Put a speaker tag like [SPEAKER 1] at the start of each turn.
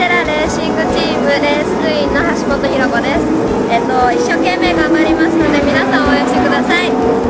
[SPEAKER 1] テラレーシングチームレースクイーンの橋本ひろ子です。一生懸命頑張りますので皆さん応援してください。